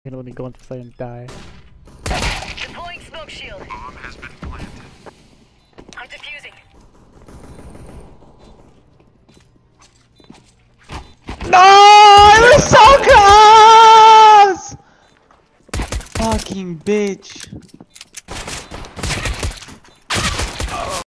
can only go into play and die. Deploying smoke shield. Bomb has been planted. I'm defusing. No! It was so close! Fucking bitch.